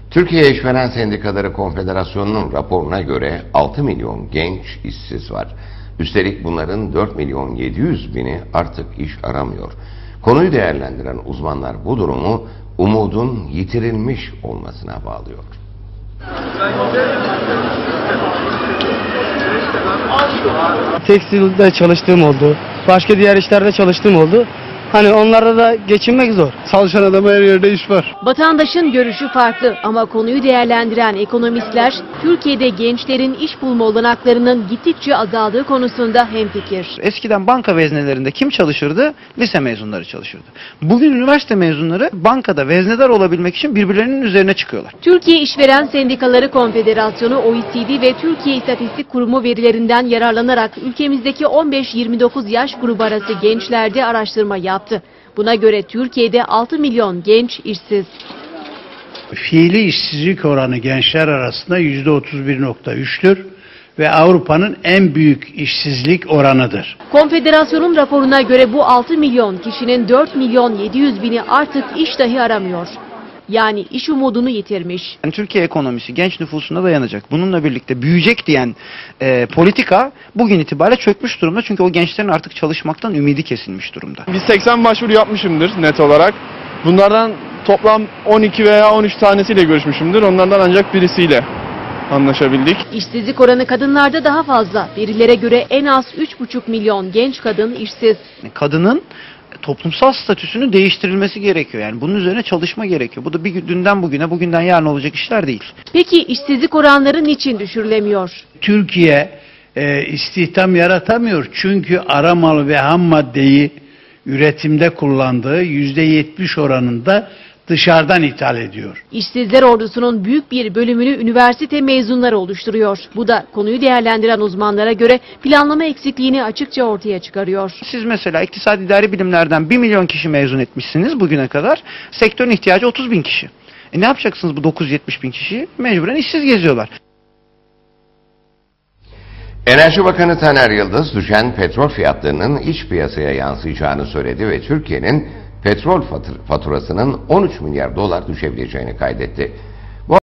Türkiye İşveren Sendikaları Konfederasyonu'nun raporuna göre 6 milyon genç işsiz var. Üstelik bunların 4 milyon 700 bini artık iş aramıyor. Konuyu değerlendiren uzmanlar bu durumu umudun yitirilmiş olmasına bağlıyor. Tekstilde çalıştığım oldu. Başka diğer işlerde çalıştığım oldu. Hani onlarda da geçinmek zor. Çalışan adama her yerde iş var. Vatandaşın görüşü farklı ama konuyu değerlendiren ekonomistler Türkiye'de gençlerin iş bulma olanaklarının gittikçe azaldığı konusunda hemfikir. Eskiden banka veznelerinde kim çalışırdı? Lise mezunları çalışırdı. Bugün üniversite mezunları bankada veznedar olabilmek için birbirlerinin üzerine çıkıyorlar. Türkiye İşveren Sendikaları Konfederasyonu OECD ve Türkiye İstatistik Kurumu verilerinden yararlanarak ülkemizdeki 15-29 yaş grubu arası gençlerde araştırma yaptı. Buna göre Türkiye'de 6 milyon genç işsiz. Fiili işsizlik oranı gençler arasında %31.3'tür ve Avrupa'nın en büyük işsizlik oranıdır. Konfederasyonun raporuna göre bu 6 milyon kişinin 4 milyon 700 bini artık iş dahi aramıyor. Yani iş umudunu yitirmiş. Yani Türkiye ekonomisi genç nüfusuna dayanacak. Bununla birlikte büyüyecek diyen politika bugün itibariyle çökmüş durumda. Çünkü o gençlerin artık çalışmaktan ümidi kesilmiş durumda. Biz 80 başvuru yapmışımdır net olarak. Bunlardan toplam 12 veya 13 tanesiyle görüşmüşümdür. Onlardan ancak birisiyle anlaşabildik. İşsizlik oranı kadınlarda daha fazla. Verilere göre en az 3,5 milyon genç kadın işsiz. Kadının toplumsal statüsünün değiştirilmesi gerekiyor. Yani bunun üzerine çalışma gerekiyor. Bu da dünden bugüne, bugünden yarın olacak işler değil. Peki işsizlik oranları niçin düşürülemiyor? Türkiye istihdam yaratamıyor çünkü ara mal ve ham maddeyi üretimde kullandığı %70 oranında dışarıdan ithal ediyor. İşsizler ordusunun büyük bir bölümünü üniversite mezunları oluşturuyor. Bu da konuyu değerlendiren uzmanlara göre planlama eksikliğini açıkça ortaya çıkarıyor. Siz mesela iktisadi idari bilimlerden 1 milyon kişi mezun etmişsiniz bugüne kadar. Sektörün ihtiyacı 30 bin kişi. Ne yapacaksınız bu 970 bin kişiyi? Mecburen işsiz geziyorlar. Enerji Bakanı Taner Yıldız düşen petrol fiyatlarının iç piyasaya yansıyacağını söyledi ve Türkiye'nin petrol faturasının 13 milyar dolar düşebileceğini kaydetti.